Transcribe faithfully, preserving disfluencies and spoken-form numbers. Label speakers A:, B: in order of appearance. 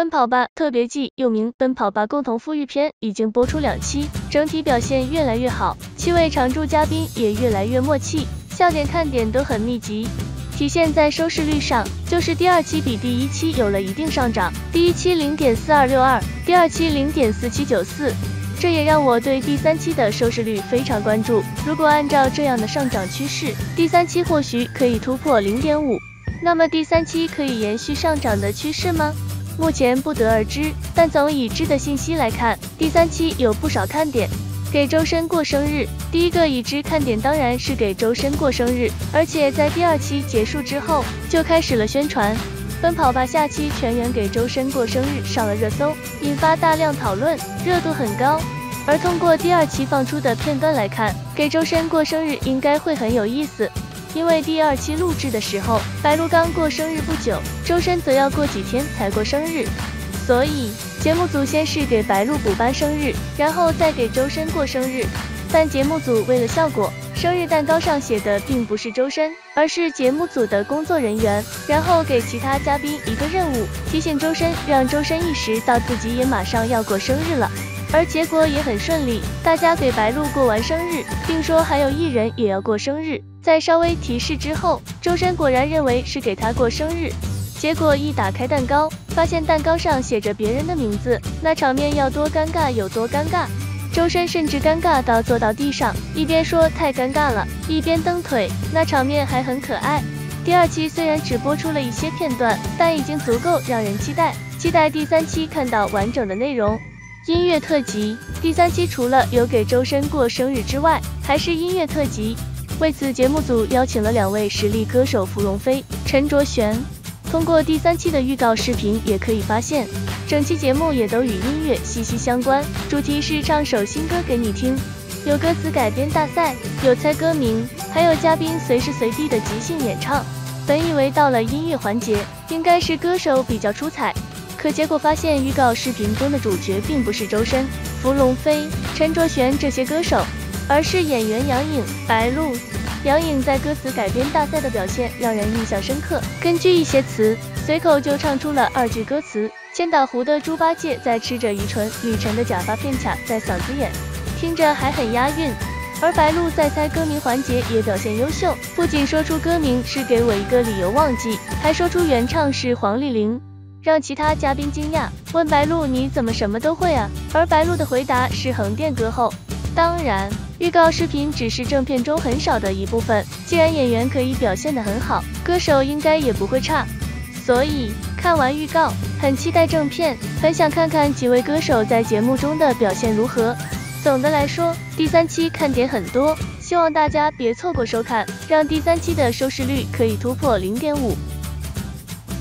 A: 奔跑吧特别季》又名《奔跑吧共同富裕篇》已经播出两期，整体表现越来越好，七位常驻嘉宾也越来越默契，笑点看点都很密集。体现在收视率上，就是第二期比第一期有了一定上涨，第一期 零点四二六二， 第二期 零点四七九四， 这也让我对第三期的收视率非常关注。如果按照这样的上涨趋势，第三期或许可以突破 零点五， 那么第三期可以延续上涨的趋势吗？目前不得而知，但从已知的信息来看，第三期有不少看点。给周深过生日，第一个已知看点当然是给周深过生日，而且在第二期结束之后就开始了宣传。奔跑吧下期全员给周深过生日上了热搜，引发大量讨论，热度很高。而通过第二期放出的片段来看，给周深过生日应该会很有意思，因为第二期录制的时候，白鹿刚过生日不久，周深则要过几天才过生日，所以节目组先是给白鹿补办生日，然后再给周深过生日。但节目组为了效果，生日蛋糕上写的并不是周深，而是节目组的工作人员，然后给其他嘉宾一个任务，提醒周深，让周深意识到自己也马上要过生日了。而结果也很顺利，大家给白鹿过完生日，并说还有艺人也要过生日。在稍微提示之后，周深果然认为是给他过生日。结果一打开蛋糕，发现蛋糕上写着别人的名字，那场面要多尴尬有多尴尬。周深甚至尴尬到坐到地上，一边说太尴尬了，一边蹬腿，那场面还很可爱。第二期虽然只播出了一些片段，但已经足够让人期待，期待第三期看到完整的内容。音乐特辑，第三期除了有给周深过生日之外，还是音乐特辑。为此，节目组邀请了两位实力歌手芙蓉飞、陈卓璇。通过第三期的预告视频也可以发现，整期节目也都与音乐息息相关，主题是唱首新歌给你听，有歌词改编大赛，有猜歌名，还有嘉宾随时随地的即兴演唱。本以为到了音乐环节，应该是歌手比较出彩，可结果发现预告视频中的主角并不是周深、芙蓉飞、陈卓璇这些歌手，而是演员杨颖、白鹿。杨颖在歌词改编大赛的表现让人印象深刻，根据一些词，随口就唱出了二句歌词。千岛湖的猪八戒在吃着愚蠢，吕晨的假发片卡在嗓子眼，听着还很押韵。而白鹿在猜歌名环节也表现优秀，不仅说出歌名是给我一个理由忘记，还说出原唱是黄丽玲，让其他嘉宾惊讶，问白鹿你怎么什么都会啊？而白鹿的回答是横店歌后。当然，预告视频只是正片中很少的一部分，既然演员可以表现得很好，歌手应该也不会差。所以看完预告，很期待正片，很想看看几位歌手在节目中的表现如何。总的来说，第三期看点很多，希望大家别错过收看，让第三期的收视率可以突破 零点五。